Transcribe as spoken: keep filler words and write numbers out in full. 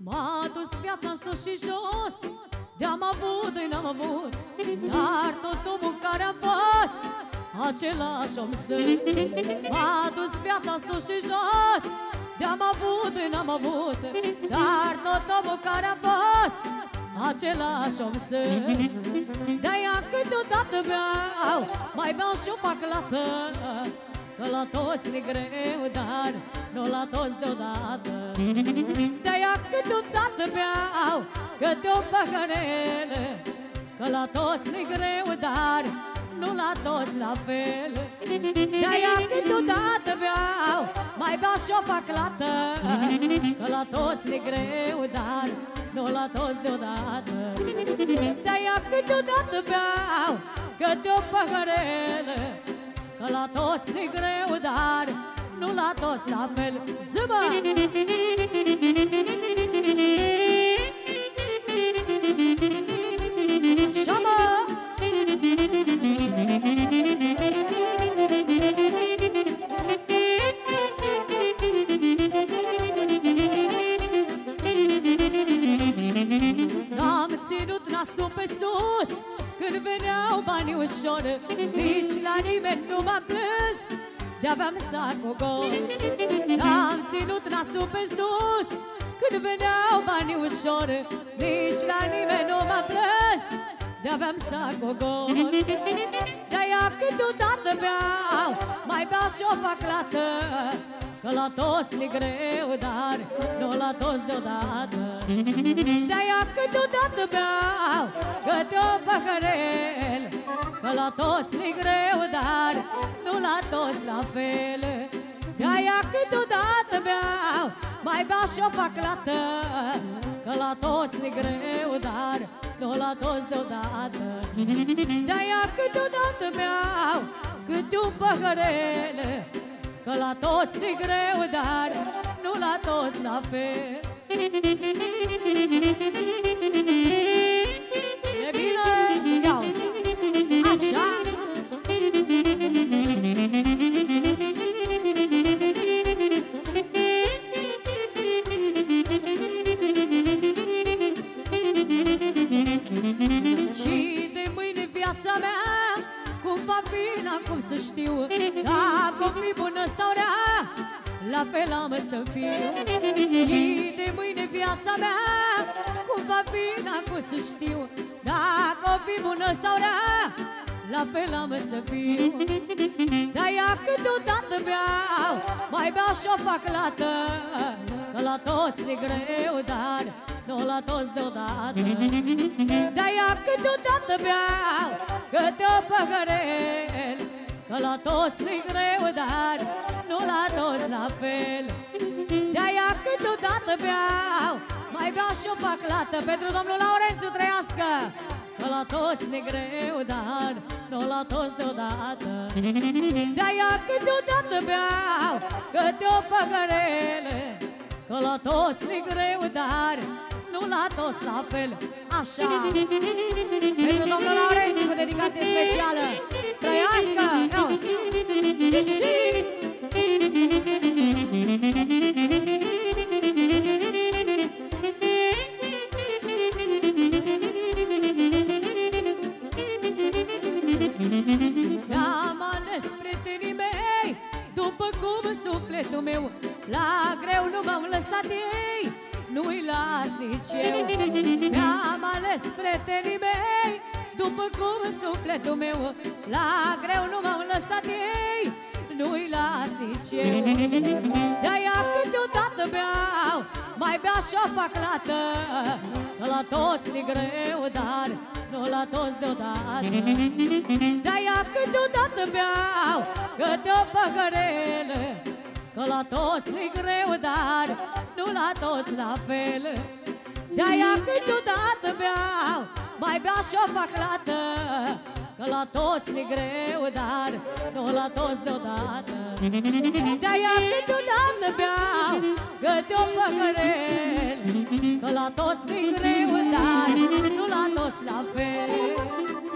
M-a dus viața în sus și jos, de-am avut, de n-am avut, dar tot omul care am fost, același om sunt. M-a dus viața în sus și jos, de-am avut, de n-am avut, dar tot omul care am fost, același om sunt. De-aia câteodată beau, mai beau și-o fac lată, că la toți ne greu, dar nu la toți deodată. De-aia câteodată beau câte-o păhărele, că la toți ne greu, dar nu la toți la fel. De-aia câteodată beau, mai beau și-o fac lată, că la toți ne greu, dar nu la toți deodată. De-aia câteodată beau câte-o păhărele, că la toți ne greu, dar nu la toți la fel. Zâmbă! Șamă! N-am ținut nasul pe sus când veneau banii ușor, nici la nimeni nu m-am plâns de-aveam sacul gol. N-am ținut nasul pe sus când veneau banii ușor, nici la nimeni nu m-am plâns de-aveam sacul gol. De-aia câteodată beau, mai beau și-o fac lată, că la toți ne greu, dar nu la toți deodată. De-aia câteodată beau câte-o păhărel, că la toți ne greu, dar nu la toți la fel. De-aia câteodată beau, mai beau și-o fac lată, că la toți ne greu, dar nu la toți deodată. De-aia câteodată beau câte-un păhărel, că la toți ne greu, dar nu la toți la fel. E bine, iau-ți, așa. Și de mâine viața mea cum va fi, n-am cum să știu, dacă o fi bună sau rea, la fel am să fiu. Și de mâine viața mea cum va fi, n-am cum să știu, dacă o fi bună sau rea, la fel am să fiu. De-aia câteodată beau, mai beau și-o fac lată, că la toți ne greu, dar nu la toți deodată. De-aia câteodată beau câte-o păhărel, că la toți ne greu, dar nu la toți la fel. De-aia câteodată beau, mai beau și-o fac lată, pentru domnul Laurențiu trăiască, că la toți ne greu, dar nu la toți deodată. De-aia câteodată beau câte-o păhărele, că la toți ne greu, dar nu la toți la fel. Așa, pentru domnul Laurențiu cu dedicație specială, trăiască, iau-ți, și mi-am ales prietenii mei după cum sufletul meu, la greu nu m-am lăsat ei, nu-i las nici eu. Mi-am ales prietenii mei după cum sufletul meu, la greu nu m-am lăsat ei, nu-i las nici eu. De-aia câteodată beau, mai beau și-o fac lată, că la toți ne greu, dar nu la toți deodată. De-aia câteodată beau câte-o păhărele, că la toți ne greu, dar nu la toți la fel. De-aia câteodată beau, mai beau și-o fac lată, că la toți ne greu, dar nu la toți deodată. De-aia câteodată beau câte-o păhărel, că la toți ne greu, dar nu la toți la fel.